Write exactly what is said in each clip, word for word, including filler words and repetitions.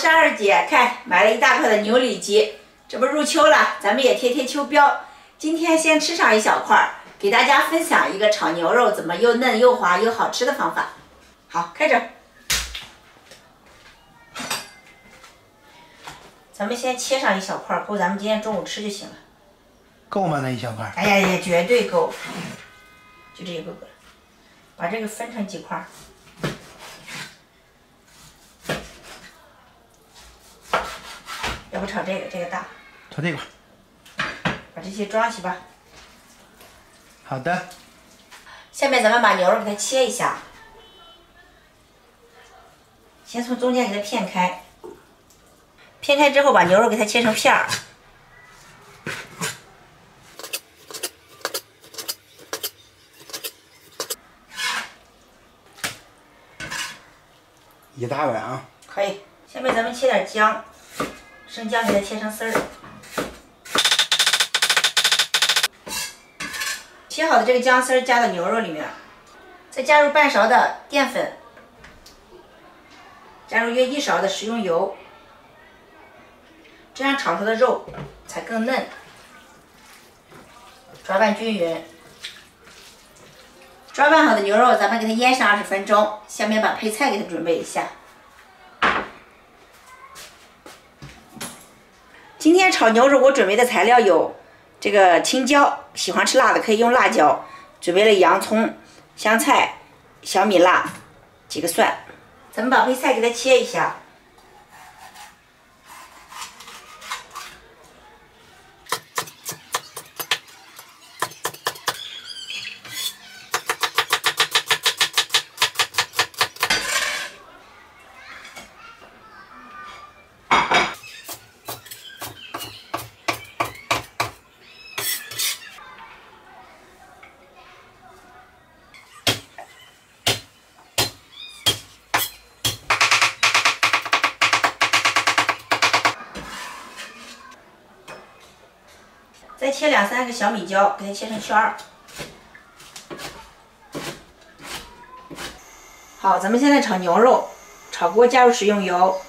是二姐，看买了一大块的牛里脊，这不入秋了，咱们也贴贴秋膘。今天先吃上一小块，给大家分享一个炒牛肉怎么又嫩又滑又好吃的方法。好，开整。咱们先切上一小块，够咱们今天中午吃就行了。 够吗？那一小块？ 哎呀呀，绝对够，就这一个个，把这个分成几块。 要不炒这个，这个大。 炒这块。 把这些装起吧。 好的。 下面咱们把牛肉给它切一下，先从中间给它片开，片开之后把牛肉给它切成片儿。 一大碗啊。 可以。下面咱们切点姜。 生姜给它切成丝儿，切好的这个姜丝儿加到牛肉里面，再加入半勺的淀粉，加入约一勺的食用油，这样炒出的肉才更嫩。抓拌均匀，抓拌好的牛肉咱们给它腌上二十分钟。下面把配菜给它准备一下。 今天炒牛肉，我准备的材料有这个青椒，喜欢吃辣的可以用辣椒。准备了洋葱、香菜、小米辣，几个蒜。咱们把配菜给它切一下。再切两三个小米椒，给它切成圈儿。好，咱们现在炒牛肉，炒锅加入食用油。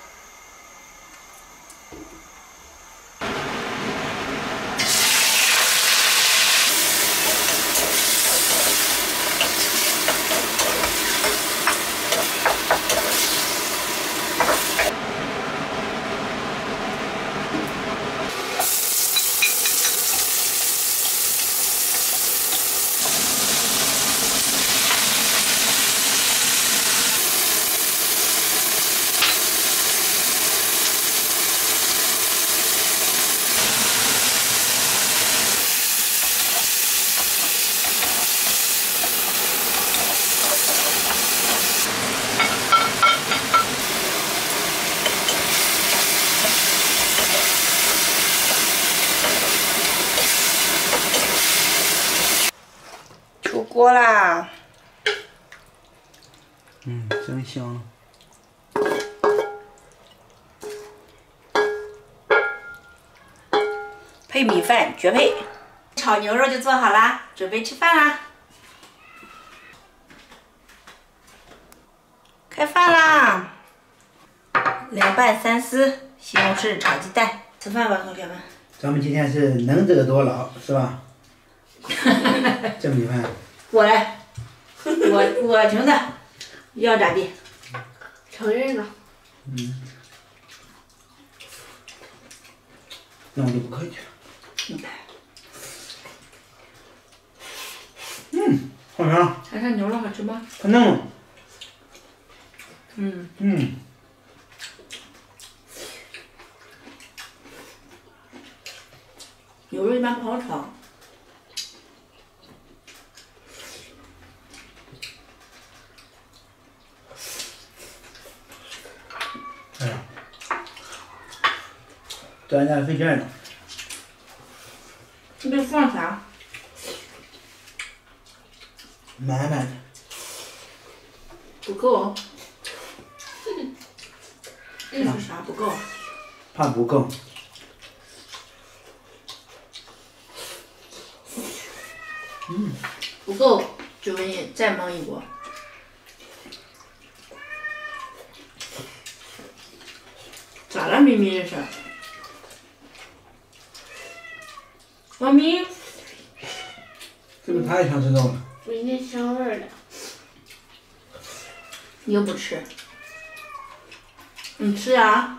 出锅啦！ 嗯，真香。 配米饭绝配。炒牛肉就做好啦，准备吃饭啦！开饭啦！凉拌三丝，西红柿炒鸡蛋，吃饭吧，同学们。 咱们今天是能者多劳，是吧？这米饭。 我来，我我承的，要咋地？ 承认了。 嗯。那我就不客气了。嗯，好香。 尝尝牛肉好吃吗？ 可嫩了。 嗯。 嗯。 牛肉一般不好炒。 哎呀，端着费劲呢。 你得放啥？ 满满的。 不够。这是啥不够？ 怕不够。嗯。 不够就给你再焖一锅。 咋了，咪咪这是？妈咪， 是不是太想吃肉了？ 闻见香味儿了。 你又不吃，你吃呀。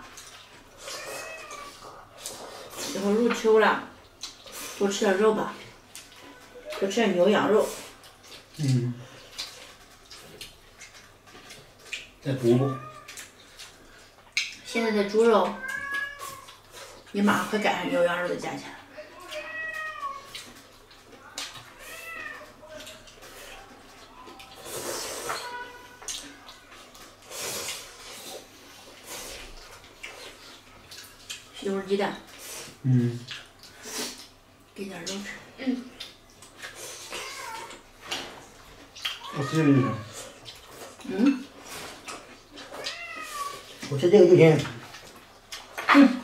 以后入秋了，多吃点肉吧，多吃点牛羊肉。 嗯。再补补。 现在的猪肉，也马上快赶上牛羊肉的价钱了。西红柿鸡蛋。 嗯。 给点肉吃。 嗯。 我吃这个就行。 嗯。 我吃这个就行。 嗯。